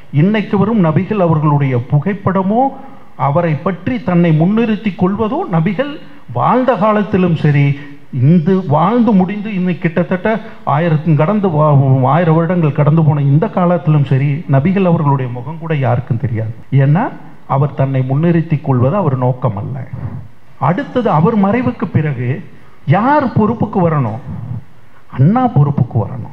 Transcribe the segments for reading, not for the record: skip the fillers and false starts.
இன்னைக்கு வரும் நபிகள் அவர்களுடைய புகைப்படமோ அவரை பற்றி தன்னை முன்னிறுத்தி கொள்வதோ நபிகள் வாழ்ந்த காலத்திலும் சரி, இந்த வாழ்ந்து முடிந்து இன்னைக்கு கிட்டத்தட்ட 1000 வருடங்கள் கடந்து போன இந்த காலத்திலும் சரி, நபிகள் அவர்களுடைய முகம் கூட யாருக்கும் தெரியாது. ஏன்னா அவர் தன்னை முன்னிறுத்தி கொள்வது அவர் நோக்கம் அல்ல. அடுத்தது, அவர் மறைவுக்கு பிறகு யார் பொறுப்புக்கு வரணும்? அண்ணா பொறுப்புக்கு வரணும்.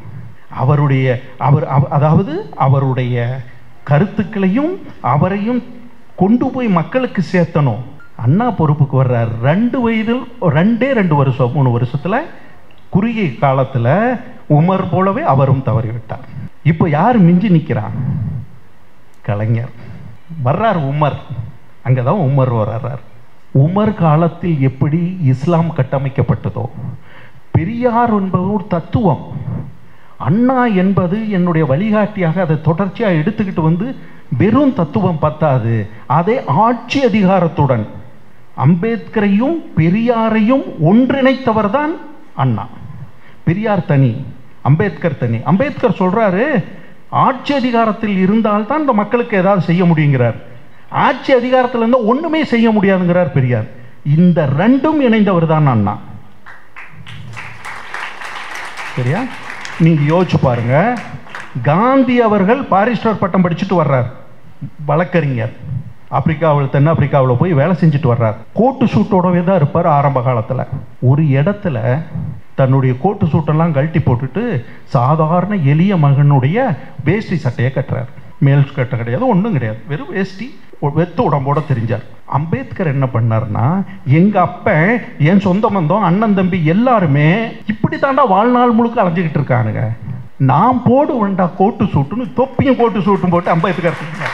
அதாவது அவருடைய கருத்துக்களையும் அவரையும் கொண்டு போய் மக்களுக்கு சேர்த்தணும். அண்ணா பொறுப்புக்கு வர்றார் 2 வயதில், 2 வருஷம் 3 வருஷத்துல, குறுகிய காலத்துல உமர் போலவே அவரும் தவறிவிட்டார். இப்போ யார் மிஞ்சி நிற்கிறான்? கலைஞர் வர்றார். உமர், அங்கதான் உமர் வர்றார். உமர் காலத்தில் எப்படி இஸ்லாம் கட்டமைக்கப்பட்டதோ, பெரியார் என்பது ஒரு தத்துவம், அண்ணா என்பது என்னுடைய வழிகாட்டியாக அதை தொடர்ச்சியாக எடுத்துக்கிட்டு வந்து வெறும் தத்துவம் பத்தாது, அதை ஆட்சி அதிகாரத்துடன் அம்பேத்கரையும் பெரியாரையும் ஒன்றிணைத்தவர் தான் அண்ணா. பெரியார் தனி, அம்பேத்கர் தனி. அம்பேத்கர் சொல்றாரு, ஆட்சி அதிகாரத்தில் இருந்தால்தான் இந்த மக்களுக்கு ஏதாவது செய்ய முடியுங்கிறார். ஆட்சி அதிகாரத்தில் இருந்தால் ஒண்ணுமே செய்ய முடியாதுங்கிறார் பெரியார். இந்த 2ம் இணைந்தவர் தான் அண்ணா. சரியா? நீங்க யோசிச்சு பாருங்க. காந்தி அவர்கள் பாரிஸ்டர் பட்டம் படிச்சுட்டு வர்றார், வழக்கறிஞர். ஆப்பிரிக்காவில், தென்னாப்பிரிக்காவில் போய் வேலை செஞ்சுட்டு வர்றார். கோட்டு சூட்டோடவே தான் இருப்பார் ஆரம்ப காலத்தில். ஒரு இடத்துல தன்னுடைய கோட்டு சூட்டெல்லாம் கழட்டி போட்டுட்டு சாதாரண எளிய மகனுடைய வேஷ்டி சட்டையை கட்டுறார். மேல் கட்ட கிடையாது, ஒன்றும் கிடையாது, வெறும் வேஷ்டி, வெத்து உடம்போட தெரிஞ்சார். அம்பேத்கர் என்ன பண்ணார்னா, எங்க அப்ப, என் சொந்த பந்தம், அண்ணன் தம்பி எல்லாருமே இப்படி தாண்டா வாழ்நாள் முழுக்க அலைஞ்சிக்கிட்டு இருக்கானுங்க, நான் போடு வேண்டா கோட்டு சூட்டுன்னு தொப்பியும் கோட்டு சூட்டும் போட்டு அம்பேத்கர் சொன்னார்.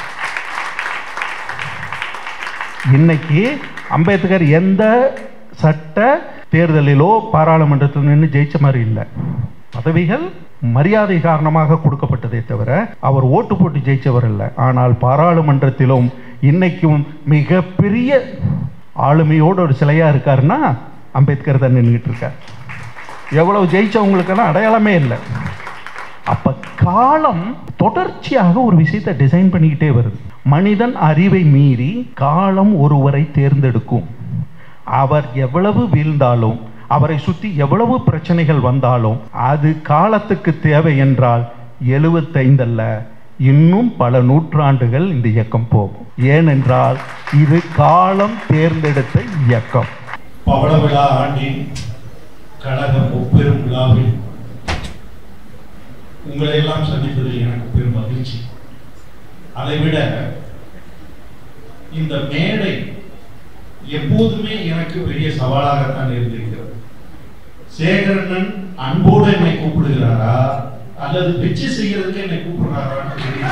இன்னைக்கு அம்பேத்கர் எந்த சட்ட தேர்தலிலோ பாராளுமன்றத்தில் நின்று ஜெயிச்ச மாதிரி இல்லை. பதவிகள் மரியாதை காரணமாக கொடுக்கப்பட்டதே தவிர அவர் ஓட்டு போட்டு ஜெயிச்சவர் இல்லை. ஆனால் பாராளுமன்றத்திலும் இன்னைக்கும் மிகப்பெரிய ஆளுமையோடு ஒரு சிலையா இருக்காருன்னா அம்பேத்கர் தான் நின்றுட்டு இருக்கார். எவ்வளவு ஜெயிச்சவங்களுக்கெல்லாம் அடையாளமே இல்லை. அப்ப காலம் தொடர்ச்சியாக ஒரு விஷயத்தை டிசைன் பண்ணிக்கிட்டே வருது. மனிதன் அறிவை மீறி காலம் ஒருவரை தேர்ந்தெடுக்கும். அவர் எவ்வளவு வீழ்ந்தாலும், அவரை சுற்றி எவ்வளவு பிரச்சனைகள் வந்தாலும், அது காலத்துக்கு தேவை என்றால் 75 அல்ல, இன்னும் பல நூற்றாண்டுகள் இந்த இயக்கம் போகும். ஏனென்றால் இது காலம் தேர்ந்தெடுத்த இயக்கம். பவளவிழா ஆண்டின் கழக முப்பெரும் விழாவில் உங்களை எல்லாம் சந்திப்பதில் எனக்கு பெரும் மகிழ்ச்சி. அதைவிட இந்த மேடை எப்போதுமே எனக்கு பெரிய சவாலாகத்தான் இருந்திருக்கிறது. சேகரண்ணன் அன்போடு என்னை கூப்பிடுகிறாரா அல்லது வெற்றி செய்யறதுக்கு என்னை கூப்பிடுறாரான்னு தெரியல.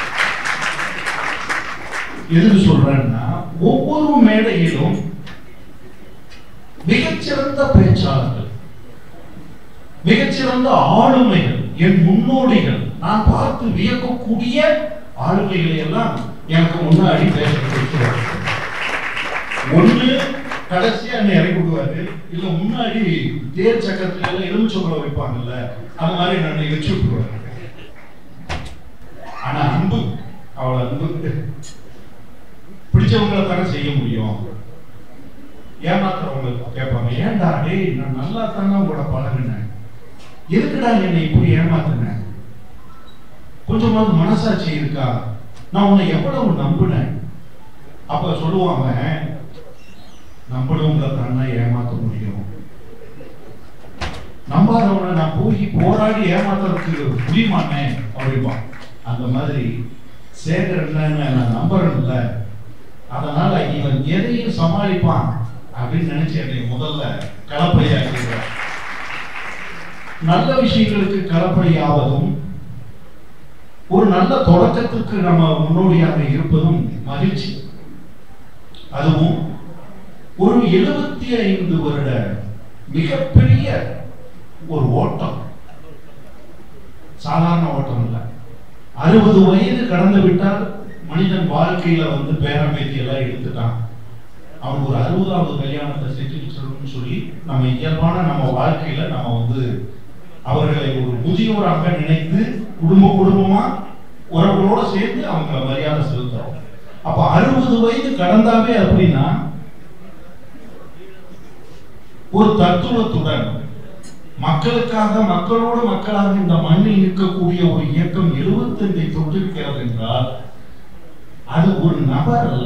எதுக்கு சொல்றேன்னா, ஒவ்வொரு மேடையிலும் மிகச்சிறந்த பேச்சாளர்கள், மிகச்சிறந்த ஆளுமைகள், என் முன்னோடிகள், நான் பார்த்து வியக்கக்கூடிய ஆளுமைகளை எல்லாம் எனக்கு முன்னாடி பேச வைக்கிறார். ஒண்ணு கடைசியா என்ன இறக்கி விடுவாரு, இல்ல முன்னாடி தேர் சக்கரத்துல எல்லாம் எலுமிச்சம்பழம் வைப்பாங்கல்ல, அந்த மாதிரி நான் வச்சு விட்டுருவாரு. ஆனா அன்பு, அவளை அன்பு பிடிச்சவங்களை தானே செய்ய முடியும். ஏமாத்துறவங்க கேட்பாங்க, ஏன்டா டேய் நான் நல்லா தானே உங்களோட பழகினேன், எதுக்குடா என்னை இப்படி ஏமாத்தின, கொஞ்சமாவது மனசாட்சி இருக்கா, நான் உன்னை எவ்வளவு நம்பினேன். அப்ப சொல்லுவாங்க, நம்பணுங்கிற தானே ஏமாத்த முடியும், நம்பாதவனை நான் போய் போராடி ஏமாத்துறதுக்கு முடியுமானே அப்படின்பா. அந்த மாதிரி சேகரன் நான் நம்புறேன்ல, அதனால இவன் எதையும் சமாளிப்பான் அப்படின்னு நினைச்சு என்னை முதல்ல களப்பலியாக்கிறார். நல்ல விஷயங்களுக்கு களப்பலியாவதும் ஒரு நல்ல தொடக்கத்துக்கு நம்ம முன்னோடியாக இருப்பதும் மகிழ்ச்சி. அதுவும் ஒரு 75 வருட மிகப்பெரிய ஒரு ஓட்டம், சாதாரண ஓட்டம் இல்ல. 60 வயது கடந்து விட்டால் மனிதன் வாழ்க்கையில பேரம்பேத்தி எல்லாம் எடுத்துட்டான். அவனுக்கு ஒரு 60வது கல்யாணத்தை செஞ்சு சொல்லி நம்ம இயல்பான நம்ம வாழ்க்கையில நம்ம அவர்களை ஒரு முதியோராக நினைத்து குடும்பமா உறவுகளோட சேர்ந்து அவங்க மரியாதை செலுத்துறோம். அப்ப 60 வயது கடந்தாவே அப்படின்னா ஒரு தத்துவத்துடன் மக்களுக்காக மக்களோடு மக்களாக இந்த மண்ணில் இருக்கக்கூடிய ஒரு இயக்கம் 75 தொட்டிருக்கிறது என்றால் அது ஒரு நபர் அல்ல.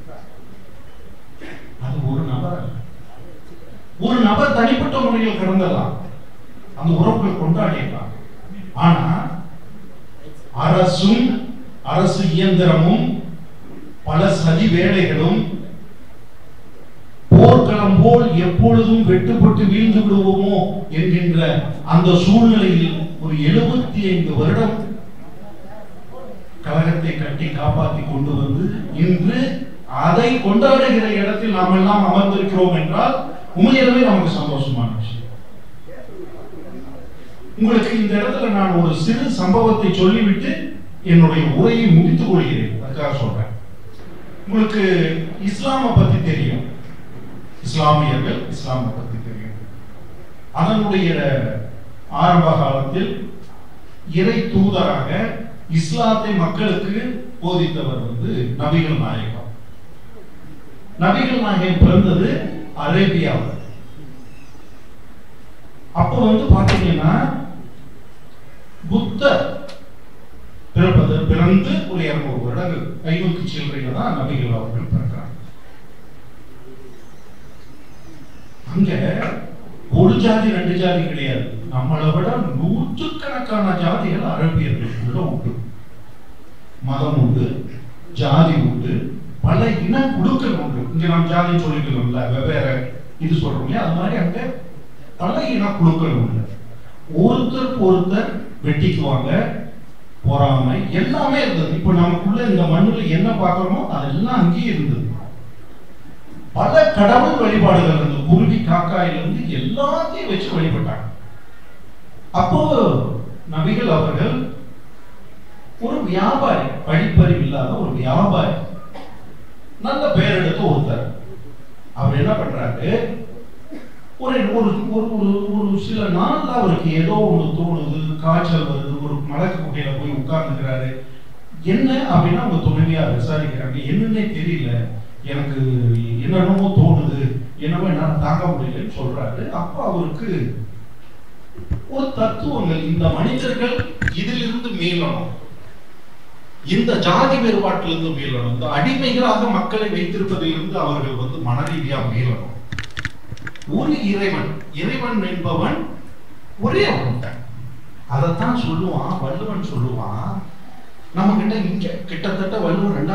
அது ஒரு நபர் அல்ல. ஒரு நபர் தனிப்பட்ட முறையில் கடந்தலாம், அந்த உறவுகள் கொண்டாடிடலாம். ஆனா அரசும் அரசு இயந்திரமும் பல சதி வேலைகளும் போர்க்களம் போல் எப்பொழுதும் வெட்டுப்பட்டு வீழ்ந்து விடுவோமோ என்கின்ற அந்த சூழ்நிலையில் ஒரு 75 வருடம் கழகத்தை கட்டி காப்பாற்றி கொண்டு வந்து இன்று அதை கொண்டாடுகிற இடத்தில் நாம் எல்லாம் அமர்ந்திருக்கிறோம் என்றால் உண்மையிலே நமக்கு சந்தோஷமான விஷயம். உங்களுக்கு இந்த இடத்துல நான் ஒரு சிறு சம்பவத்தை சொல்லிவிட்டு என்னுடைய உரையை முடித்துக் கொள்கிறேன். அதுக்காக சொல்றேன். உங்களுக்கு இஸ்லாமை பத்தி தெரியும், இஸ்லாமியர்கள் இஸ்லாமை பத்தி தெரியும். அதனுடைய ஆரம்ப காலத்தில் இறை தூதராக இஸ்லாத்தை மக்களுக்கு போதித்தவர் நபிகள் நாயகம். நபிகள் நாயகம் பிறந்தது அரேபியாவில். அப்போ பாத்தீங்கன்னா புத்தர் பிறந்து ஒரு 200 வருடங்கள் 500 சில்லறையில தான் நபிகள் அவர்கள் பிறக்கிறாங்க. அங்க ஒரு ஜாதி 2 ஜாதி கிடையாது, நம்மளை விட 100கணக்கான ஜாதிகள் அரேபியர்களுக்குள்ள உண்டு. மதம் உண்டு, ஜாதி உண்டு, பல இன குழுக்கள் உண்டு. இங்க நாம் ஜாதி சொல்லிக்கணும்ல, வெவ்வேறு இது சொல்றோம், அது மாதிரி அங்க பல இன குழுக்கள் உண்டு. ஒருத்தருக்கு ஒருத்தர் வெட்டிக்குவாங்க, பொறாமை எல்லாமே இருந்தது. இப்ப நமக்குள்ள இந்த மண்ணுல என்ன பார்க்கறோமோ அதெல்லாம் அங்கேயே இருந்தது. பல கடவுள் வழிபாடுகள் இருந்தது. குருவி காக்காயிலிருந்து எல்லாத்தையும் வச்சு வழிபட்டாங்க. அப்போ நபிகள் அவர்கள் ஒரு வியாபாரி, படிப்பறிவு இல்லாத ஒரு வியாபாரி, நல்ல பெயர் எடுத்த ஒருத்தர். அவர் என்ன பண்றாரு, ஒரு சில நாள்ல அவருக்கு ஏதோ ஒன்று தோணுது, காய்ச்சல் வருது, ஒரு மலக்கு குட்டையில போய் உட்கார்ந்துக்கிறாரு. என்ன அப்படின்னா அவங்க துணைவியார் விசாரிக்கிறாங்க, என்னன்னே தெரியல, எனக்கு என்னென்னமோ தோணுது, என்னவோ என்னால தாங்க முடியலன்னு சொல்றாரு. அப்ப அவருக்கு ஒரு தத்துவங்கள், இந்த மனிதர்கள் இதிலிருந்து மீளணும், இந்த ஜாதி வேறுபாட்டிலிருந்து மீளணும், இந்த அடிமைகளாக மக்களை வைத்திருப்பதிலிருந்து அவர்கள் மனரீதியா மீளணும். ஒரு இறைவன், இறைவன் என்பவன் ஒரே ஒருத்தன். அதைத்தான் சொல்லுவான் வள்ளுவன். சொல்லுவான் நம்ம கிட்ட இங்க கிட்டத்தட்ட வள்ளுவன் 2000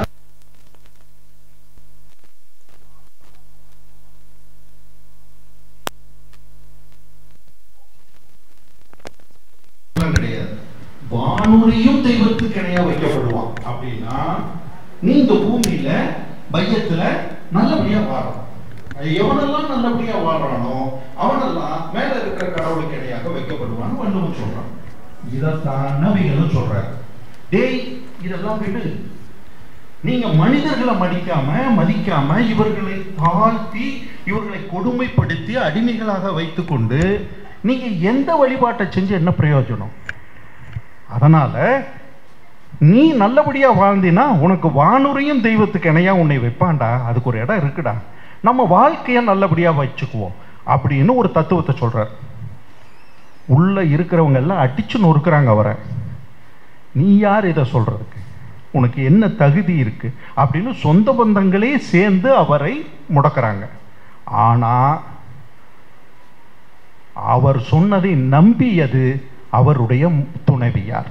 கிடையாது. வானுரையும் தெய்வத்துக்கு இணையா வைக்கப்படுவான். அப்படின்னா நீ இந்த பூமியில பையத்துல நல்லபடியா வாழணும். எவனெல்லாம் நல்லபடியா வாழ்றானோ அவனெல்லாம் மேல இருக்கிற கடவுளுக்கு இணையாக வைக்கப்படுவான்னு வள்ளுவன் சொல்றான். இதைத்தான் நபிகளும் சொல்றாரு. டேய், இதெல்லாம் விடு, நீங்க மனிதர்களை மதிக்காம இவர்களை தாழ்த்தி இவர்களை கொடுமைப்படுத்தி அடிமைகளாக வைத்துக்கொண்டு நீங்க எந்த வழிபாட்டை செஞ்சு என்ன பிரயோஜனம்? அதனால நீ நல்லபடியா வாழ்ந்தினா உனக்கு வானுரையும் தெய்வத்துக்கு இணையா உன்னை வைப்பான்டா. அதுக்கு ஒரு இடம் இருக்குடா, நம்ம வாழ்க்கையை நல்லபடியா வச்சுக்குவோம் அப்படின்னு ஒரு தத்துவத்தை சொல்றார். உள்ள இருக்கிறவங்க எல்லாம் அடிச்சு நொறுக்குறாங்க அவரை. நீ யார் இதை சொல்றதுக்கு? உனக்கு என்ன தகுதி இருக்கு அப்படின்னு சொந்த பந்தங்களே சேர்ந்து அவரை முடக்கிறாங்க. ஆனா அவர் சொன்னதை நம்பியது அவருடைய துணைவியார்.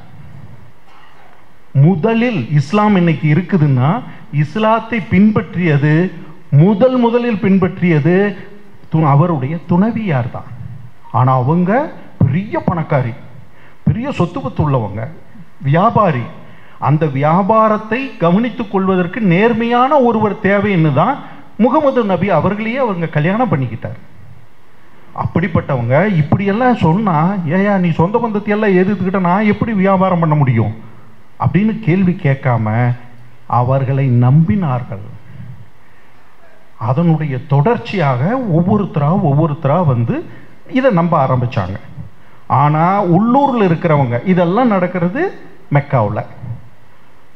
முதலில் இஸ்லாம் இன்னைக்கு இருக்குதுன்னா இஸ்லாத்தை பின்பற்றியது முதலில் பின்பற்றியது அவருடைய துணைவியார் தான். ஆனா அவங்க பெரிய பணக்காரி, பெரிய சொத்து பத்து உள்ளவங்க, வியாபாரி. அந்த வியாபாரத்தை கவனித்துக் கொள்வதற்கு நேர்மையான ஒருவர் தேவைன்னு தான் முகமது நபி அவர்களையே அவங்க கல்யாணம் பண்ணிக்கிட்டார். அப்படிப்பட்டவங்க இப்படியெல்லாம் சொன்னா, ஏயா நீ சொந்த பந்தத்தையெல்லாம் எதிர்த்துக்கிட்ட நான் எப்படி வியாபாரம் பண்ண முடியும் அப்படின்னு கேள்வி கேட்காம அவர்களை நம்பினார்கள். அதனுடைய தொடர்ச்சியாக ஒவ்வொருத்தரா இதை நம்ப ஆரம்பிச்சாங்க. ஆனா உள்ளூர்ல இருக்கிறவங்க, இதெல்லாம் நடக்கிறது மெக்காவில்,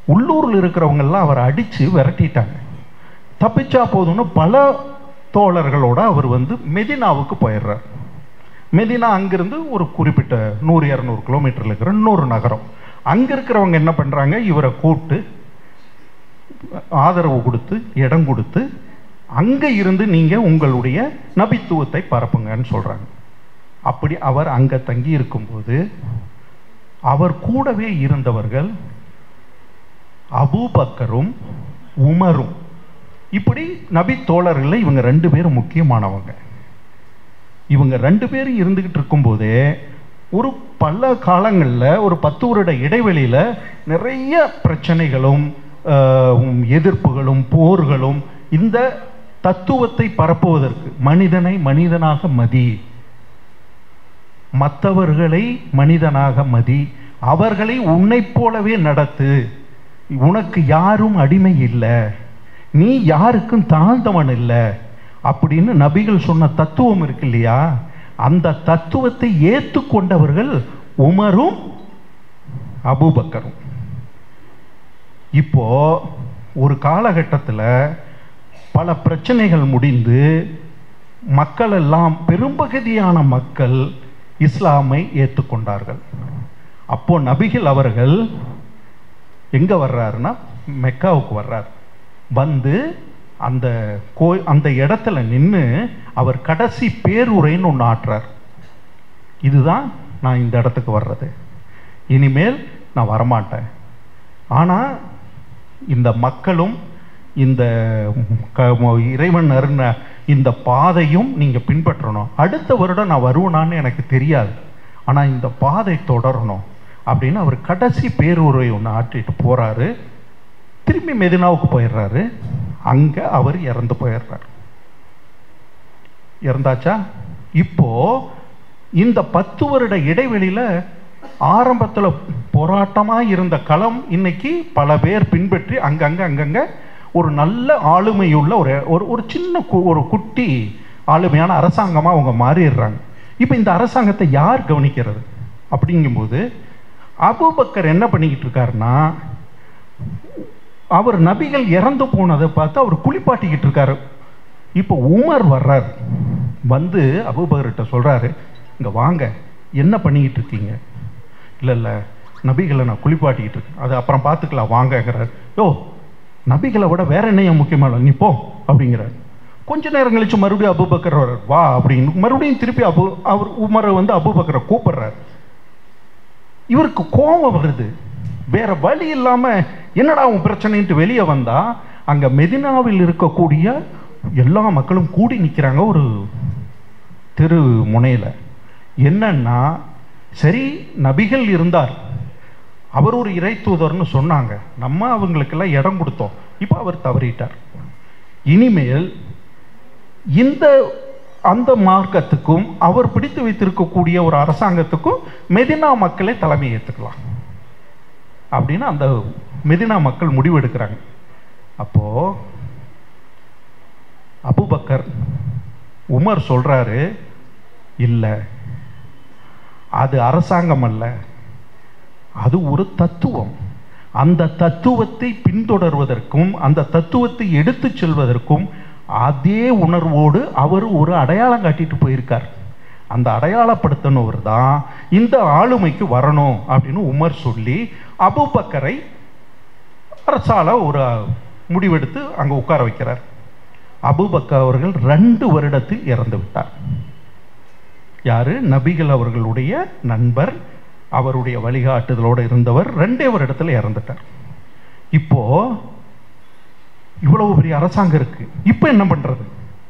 உள்ளூரில் இருக்கிறவங்கெல்லாம் அவரை அடித்து விரட்டிட்டாங்க. தப்பிச்சா போதும்னு பல தோழர்களோட அவர் வந்து மெதினாவுக்கு போயிடுறார். மெதினா அங்கிருந்து ஒரு குறிப்பிட்ட 100-200 கிலோமீட்டரில் இருக்கிற இன்னொரு நகரம். அங்கே இருக்கிறவங்க என்ன பண்ணுறாங்க, இவரை கூப்பிட்டு ஆதரவு கொடுத்து இடம் கொடுத்து அங்கே இருந்து நீங்கள் உங்களுடைய நபித்துவத்தை பரப்புங்கன்னு சொல்கிறாங்க. அப்படி அவர் அங்கே தங்கி இருக்கும்போது அவர் கூடவே இருந்தவர்கள் அபூபக்கரும் உமரும். இப்படி நபி தோழர்கள் இவங்க 2 பேரும் முக்கியமானவங்க. இவங்க 2 பேரும் இருந்துகிட்டு இருக்கும்போதே ஒரு பல காலங்களில் ஒரு 10 வருட இடைவெளியில் நிறைய பிரச்சனைகளும் எதிர்ப்புகளும் போர்களும் இந்த தத்துவத்தை பரப்புவதற்கு மனிதனை மனிதனாக மதி, மற்றவர்களை மனிதனாக மதி, அவர்களை உன்னைப் போலவே நடத்து, உனக்கு யாரும் அடிமை இல்லை, நீ யாருக்கும் தாழ்ந்தவன் இல்லை அப்படின்னு நபிகள் சொன்ன தத்துவம் இருக்கு இல்லையா, அந்த தத்துவத்தை ஏற்றுக்கொண்டவர்கள் உமரும் அபூபக்கரும். இப்போ ஒரு காலகட்டத்தில் பல பிரச்சனைகள் முடிந்து மக்கள் எல்லாம் பெரும்பகுதியான மக்கள் இஸ்லாமை ஏற்றுக்கொண்டார்கள். அப்போ நபிகள் அவர்கள் எங்க வர்றாருன்னா மெக்காவுக்கு வர்றார். வந்து அந்த இடத்துல நின்று அவர் கடைசி பேருரைன்னு ஒன்று ஆற்றார். இதுதான் நான் இந்த இடத்துக்கு வர்றது, இனிமேல் நான் வரமாட்டேன், ஆனால் இந்த மக்களும் இந்த இறைவன் அருண இந்த பாதையும் நீங்கள் பின்பற்றணும். அடுத்த வருடம் நான் வருவேனான்னு எனக்கு தெரியாது, ஆனால் இந்த பாதை தொடரணும் அப்படின்னு அவர் கடைசி பேருரை ஒன்று ஆற்றிட்டு போகிறாரு. திரும்பி மெதினாவுக்கு போயிடுறாரு. அங்கே அவர் இறந்து போயிடுறார். இறந்தாச்சா? இப்போ இந்த 10 வருட இடைவெளியில் ஆரம்பத்தில் போராட்டமாக இருந்த களம் இன்னைக்கு பல பேர் பின்பற்றி அங்கங்கே ஒரு நல்ல ஆளுமையுள்ள ஒரு சின்ன ஒரு குட்டி ஆளுமையான அரசாங்கமாக அவங்க மாறிடுறாங்க. இப்போ இந்த அரசாங்கத்தை யார் கவனிக்கிறது அப்படிங்கும்போது அபூபக்கர் என்ன பண்ணிக்கிட்டு இருக்காருன்னா, அவர் நபிகள் இறந்து போனதை பார்த்து அவர் குளிப்பாட்டிக்கிட்டு இருக்காரு. இப்போ உமர் வர்றார். வந்து அபூபக்கர்கிட்ட சொல்கிறாரு, இங்கே வாங்க, என்ன பண்ணிக்கிட்டு இருக்கீங்க? இல்லை நபிகளை நான் குளிப்பாட்டிக்கிட்டு இருக்கேன், அது அப்புறம் பார்த்துக்கலாம் வாங்கங்கிறார். யோ, நபிகளை விட வேற என்ன முக்கியமான நீ போ அப்படிங்கிறார். கொஞ்ச நேரம் கழிச்சு மறுபடியும் அபூபக்கர் வர்றார். வா அப்படின்னு மறுபடியும் திருப்பி அவர் உமரை வந்து அபூபக்கரை கூப்பிடுறார். இவருக்கு கோபம் வருது. வேற வழி இல்லாமல் என்னடா உன் பிரச்சனைன்ட்டு வெளியே வந்தா அங்கே மெதினாவில் இருக்கக்கூடிய எல்லா மக்களும் கூடி நிற்கிறாங்க ஒரு தெரு முனையில். என்னன்னா, சரி நபிகள் இருந்தார், அவர் ஒரு இறை தூதர்னு சொன்னாங்க, நம்ம அவங்களுக்கெல்லாம் இடம் கொடுத்தோம், இப்போ அவர் தவறிட்டார். இனிமேல் அந்த மார்க்கத்துக்கும் அவர் பிடித்து வைத்திருக்கக்கூடிய ஒரு அரசாங்கத்துக்கும் மெதினா மக்களை தலைமை ஏற்றுக்கலாம் அப்படின்னு அந்த மெதினா மக்கள் முடிவெடுக்கிறாங்க. அப்போ அபூபக்கர் உமர் சொல்றாரு, இல்லை அது அரசாங்கம் அல்ல, அது ஒரு தத்துவம். அந்த தத்துவத்தை பின்தொடர்வதற்கும் அந்த தத்துவத்தை எடுத்து செல்வதற்கும் அதே உணர்வோடு அவர் ஒரு அடையாளம் காட்டிட்டு போயிருக்கார். அந்த அடையாளப்படுத்தினவர் தான் இந்த ஆளுமைக்கு வரணும் அப்படின்னு உமர் சொல்லி அபூபக்கரை அரசால ஒரு முடிவெடுத்து அங்கே உட்கார வைக்கிறார். அபூபக்கர் அவர்கள் 2 வருடத்தில் இறந்து விட்டார். யாரு? நபிகள் அவர்களுடைய நண்பர், அவருடைய வழிகாட்டுதலோடு இருந்தவர் 2 வருடத்தில் இறந்துட்டார். இப்போ இவ்வளவு பெரிய அரசாங்கம் இருக்கு, இப்போ என்ன பண்றது?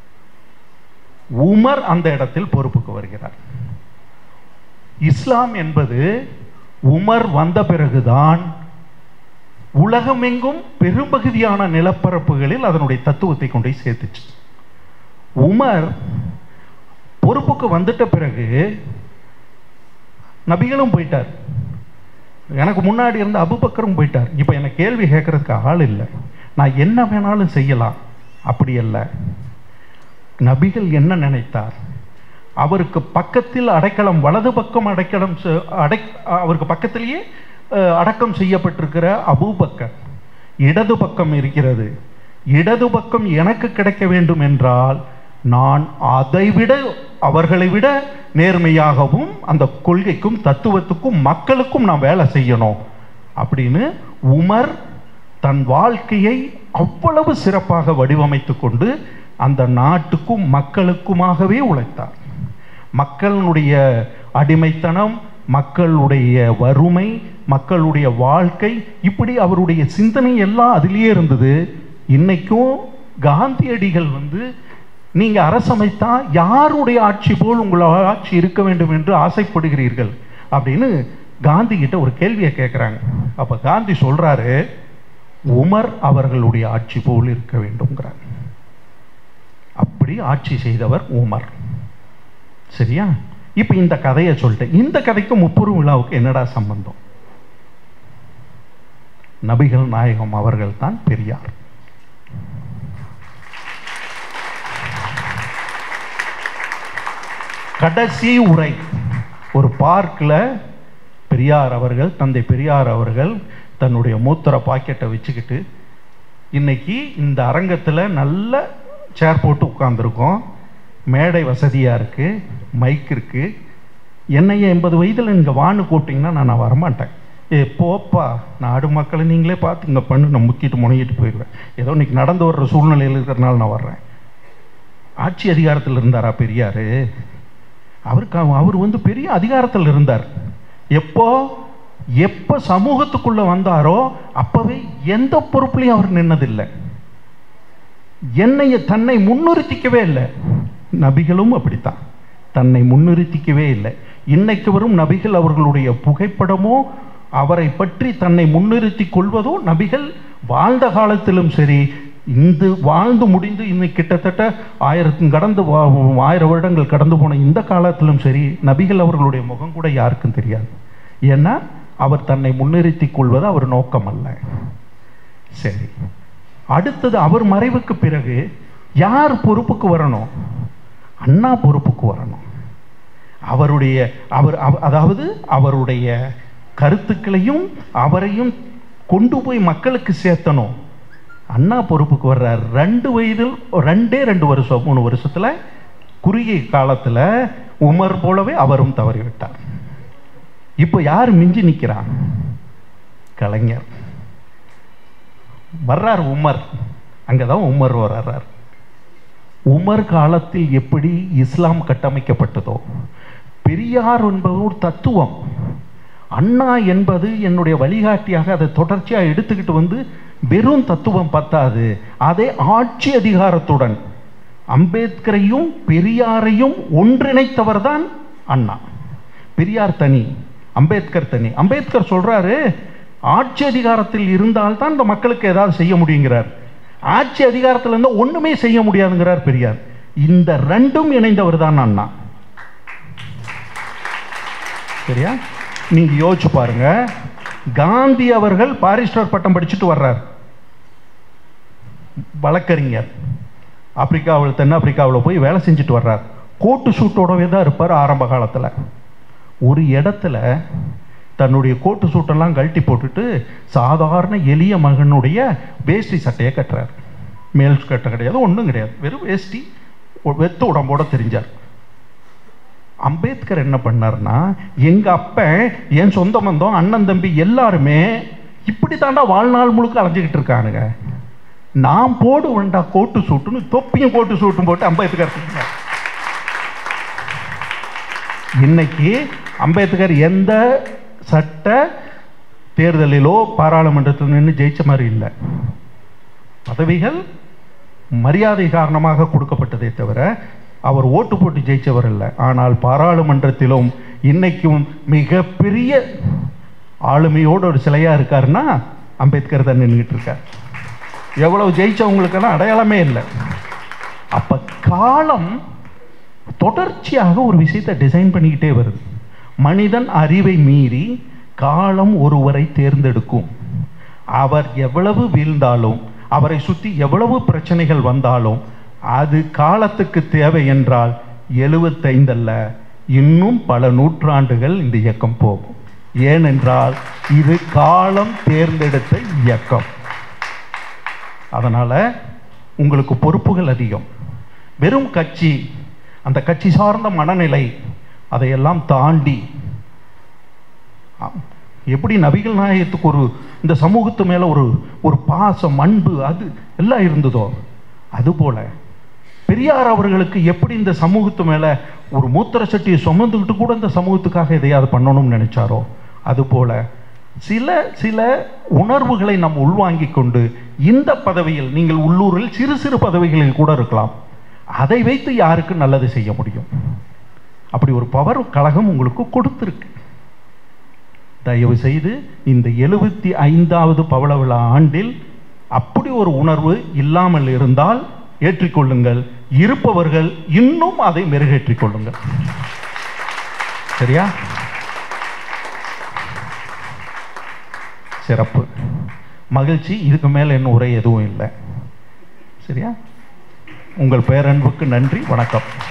உமர் அந்த இடத்தில் பொறுப்புக்கு வருகிறார். இஸ்லாம் என்பது உமர் வந்த பிறகுதான் உலகமெங்கும் பெரும்பகுதியான நிலப்பரப்புகளில் அதனுடைய தத்துவத்தை கொண்டு சேர்த்துச்சு. உமர் பொறுப்புக்கு வந்துட்ட பிறகு நபிகளும் போயிட்டார், எனக்கு முன்னாடி இருந்த அபூபக்கரும் போயிட்டார். இப்போ எனக்கு கேள்வி கேட்கறதுக்கு ஆள் இல்லை, நான் என்ன வேணாலும் செய்யலாம் அப்படி அல்ல. நபிகள் என்ன நினைத்தார்? அவருக்கு பக்கத்தில் அடைக்கலம், வலது பக்கம் அடைக்கலம், அவருக்கு பக்கத்திலேயே அடக்கம் செய்யப்பட்டிருக்கிற அபூபக்கர் இடது பக்கம் இருக்கிறது. இடது பக்கம் எனக்கு கிடைக்க வேண்டும் என்றால் நான் அதைவிட அவர்களை விட நேர்மையாகவும் அந்த கொள்கைக்கும் தத்துவத்துக்கும் மக்களுக்கும் நான் வேலை செய்யணும் அப்படின்னு உமர் தன் வாழ்க்கையை அவ்வளவு சிறப்பாக வடிவமைத்து கொண்டு அந்த நாட்டுக்கும் மக்களுக்குமாகவே உழைத்தார். மக்களுடைய அடிமைத்தனம், மக்களுடைய வறுமை, மக்களுடைய வாழ்க்கை, இப்படி அவருடைய சிந்தனை எல்லாம் அதிலேயே இருந்தது. இன்னைக்கும் காந்தியடிகள் நீங்க அரசமைத்தா யாருடைய ஆட்சி போல் உங்கள் ஆட்சி இருக்க வேண்டும் என்று ஆசைப்படுகிறீர்கள் அப்படின்னு காந்தி கிட்ட ஒரு கேள்வியை கேட்குறாங்க. அப்ப காந்தி சொல்றாரு, உமர் அவர்களுடைய ஆட்சி போல் இருக்க வேண்டும்ங்கிறார். அப்படி ஆட்சி செய்தவர் உமர். சரியா? இப்ப இந்த கதையை சொல்லிட்டேன். இந்த கதைக்கு முப்பெரும் விழாவுக்கு என்னடா சம்பந்தம்? நபிகள் நாயகம் அவர்கள் தான் பெரியார். கடைசி உரை ஒரு பார்க்கில் பெரியார் அவர்கள், தந்தை பெரியார் அவர்கள் தன்னுடைய மூத்திர பாக்கெட்டை வச்சுக்கிட்டு, இன்னைக்கு இந்த அரங்கத்தில் நல்ல சேர் போட்டு உட்கார்ந்துருக்கோம், மேடை வசதியாக இருக்குது, மைக் இருக்குது, என்னைய 80 வயதில் இங்கே வான்னு கூப்பிட்டிங்கன்னா நான் வரமாட்டேன். போப்பா, நாடு மக்களை நீங்களே பார்த்து இங்கே பண்ணு, நான் முக்கிட்டு முனைகிட்டு போயிடுவேன். ஏதோ இன்னைக்கு நடந்து வர்ற சூழ்நிலையில் இருக்கிறனால நான் வர்றேன். ஆட்சி அதிகாரத்தில் இருந்தாரா பெரியார்? அவர் பெரிய அதிகாரத்தில் இருந்தார். எப்போ சமூகத்துக்குள்ள வந்தாரோ அப்பவே எந்த பொறுப்புலையும் அவர் நின்னதில்லை. தன்னை முன்னிறுத்திக்கவே இல்லை. நபிகளும் அப்படித்தான், தன்னை முன்னிறுத்திக்கவே இல்லை. இன்னைக்கு வரும் நபிகள் அவர்களுடைய புகைப்படமோ அவரை பற்றி தன்னை முன்னிறுத்தி கொள்வதோ, நபிகள் வாழ்ந்த காலத்திலும் சரி, இந்த வாழ்ந்து முடிந்து இன்னைக்கு கிட்டத்தட்ட 1000 வருடங்கள் கடந்து போன இந்த காலத்திலும் சரி, நபிகள் அவர்களுடைய முகம் கூட யாருக்கும் தெரியாது. ஏன்னா அவர் தன்னை முன்னிறுத்தி கொள்வது அவர் நோக்கம் அல்ல. சரி, அடுத்தது அவர் மறைவுக்கு பிறகு யார் பொறுப்புக்கு வரணும்? அண்ணா பொறுப்புக்கு வரணும். அதாவது அவருடைய கருத்துக்களையும் அவரையும் கொண்டு போய் மக்களுக்கு சேர்த்தணும். அண்ணா பொறுப்புக்கு வர்றார். 2 வருஷம் 3 வருஷத்துல, குறுகிய காலத்துல உமர் போலவே அவரும் தவறிவிட்டார். இப்போ யார் மிஞ்சி நிற்கிறான்? கலைஞர் வர்றார். உமர், அங்கதான் உமர் வர்றார். உமர் காலத்தில் எப்படி இஸ்லாம் கட்டமைக்கப்பட்டதோ, பெரியார் என்பது ஒரு தத்துவம், அண்ணா என்பது என்னுடைய வழிகாட்டியாக அதை தொடர்ச்சியாக எடுத்துக்கிட்டு வெறும் தத்துவம் பத்தாது, அதை ஆட்சி அதிகாரத்துடன் அம்பேத்கரையும் பெரியாரையும் ஒன்றிணைத்தவர் தான் அண்ணா. பெரியார் தனி, அம்பேத்கர் தனி. அம்பேத்கர் சொல்றாரு, ஆட்சி அதிகாரத்தில் இருந்தால்தான் இந்த மக்களுக்கு ஏதாவது செய்ய முடியுங்கிறார். ஆட்சி அதிகாரத்தில் இருந்தால் ஒண்ணுமே செய்ய முடியாதுங்கிறார் பெரியார். இந்த ரெண்டும் இணைந்தவர் தான் அண்ணா. சரியா? நீங்க யோசிச்சு பாருங்க, காந்தி அவர்கள் பாரிஸ்டர் பட்டம் படிச்சுட்டு வர்றார், வழக்கறிஞர், ஆப்பிரிக்காவில் தென்னாப்பிரிக்காவில் போய் வேலை செஞ்சுட்டு வர்றார். கோட்டு சூட்டோடவே தான் இருப்பார் ஆரம்ப காலத்தில். ஒரு இடத்துல தன்னுடைய கோட்டு சூட்டெல்லாம் கழட்டி போட்டுட்டு சாதாரண எளிய மகனுடைய வேஷ்டி சட்டையை கட்டுறார். மேல் கட்ட கிடையாது, ஒன்றும் கிடையாது, வெறும் வேஷ்டி, வெத்து உடம்போட தெரிஞ்சார். அம்பேத்கர் என்ன பண்ணார்னா, எங்க அப்ப, என் சொந்த பந்தம், அண்ணன் தம்பி எல்லாருமே இப்படி தாண்டா வாழ்நாள் முழுக்க அலைஞ்சிக்கிட்டு இருக்கானுங்க, நான் போடு வேண்டா கோட்டு சூட்டுன்னு தொப்பியும் கோட்டு சூட்டும் போட்டு அம்பேத்கர் சொன்னார். இன்னைக்கு அம்பேத்கர் எந்த சட்ட தேர்தலிலோ பாராளுமன்றத்தில் நின்று ஜெயிச்ச மாதிரி இல்லை. பதவிகள் மரியாதை காரணமாக கொடுக்கப்பட்டதே தவிர அவர் ஓட்டு போட்டு ஜெயிச்சவர் இல்லை. ஆனால் பாராளுமன்றத்திலும் இன்னைக்கும் மிகப்பெரிய ஆளுமையோடு ஒரு சிலையா இருக்காருன்னா அம்பேத்கர் தான் நின்றுட்டு இருக்கார். எவ்வளவு ஜெயிச்சவங்களுக்கெல்லாம் அடையாளமே இல்லை. அப்ப காலம் தொடர்ச்சியாக ஒரு விஷயத்தை டிசைன் பண்ணிக்கிட்டே வருது. மனிதன் அறிவை மீறி காலம் ஒருவரை தேர்ந்தெடுக்கும். அவர் எவ்வளவு வீழ்ந்தாலும், அவரை சுற்றி எவ்வளவு பிரச்சனைகள் வந்தாலும், அது காலத்துக்கு தேவை என்றால் 75 அல்ல, இன்னும் பல நூற்றாண்டுகள் இந்த இயக்கம் போகும். ஏனென்றால் இது காலம் தேர்ந்தெடுத்த இயக்கம். அதனால் உங்களுக்கு பொறுப்புகள் அதிகம். வெறும் கட்சி, அந்த கட்சி சார்ந்த மனநிலை, அதையெல்லாம் தாண்டி எப்படி நபிகள் நாயகத்துக்கு இந்த சமூகத்து மேலே ஒரு பாசம், அன்பு, அது எல்லாம் இருந்ததோ, அதுபோல் பெரியார் அவர்களுக்கு எப்படி இந்த சமூகத்து மேலே ஒரு மூத்திர சட்டியை சுமந்துக்கிட்டு கூட இந்த சமூகத்துக்காக எதையாவது பண்ணணும்னு நினைச்சாரோ, அதுபோல் சில உணர்வுகளை நாம் உள்வாங்கி கொண்டு இந்த பதவியில், நீங்கள் உள்ளூரில் சிறு சிறு பதவிகளில் கூட இருக்கலாம், அதை வைத்து யாருக்கு நல்லது செய்ய முடியும்? அப்படி ஒரு பவர் கழகம் உங்களுக்கு கொடுத்துருக்கு. தயவு செய்து இந்த 75வது பவள விழா ஆண்டில் அப்படி ஒரு உணர்வு இல்லாமல் இருந்தால் ஏற்றிக்கொள்ளுங்கள். இருப்பவர்கள் இன்னும் அதை மெருகேற்றிக் கொள்ளுங்கள். சரியா? சிறப்பு, மகிழ்ச்சி. இதுக்கு மேல என்ன உரை எதுவும் இல்லை. சரியா? உங்கள் பேரன்புக்கு நன்றி. வணக்கம்.